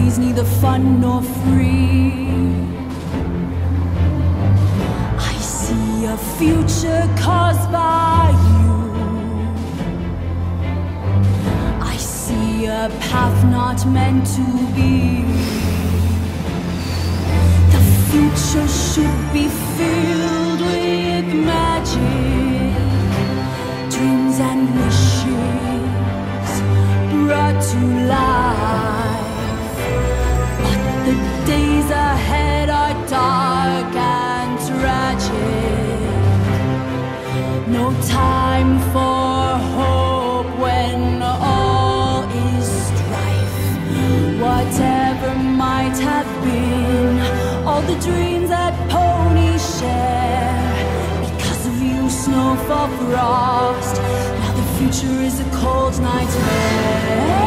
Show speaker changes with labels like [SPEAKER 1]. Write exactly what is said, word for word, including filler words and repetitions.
[SPEAKER 1] journey's neither fun nor free. I see a future caused by you. I see a path not meant to be. The future should be filled with magic, dreams and wishes brought to life. But the days ahead are dark and tragic. No time for hope when all is strife. Whatever might have been, all the dreams that ponies share, because of you, snowfall, frost, now the future is a cold nightmare.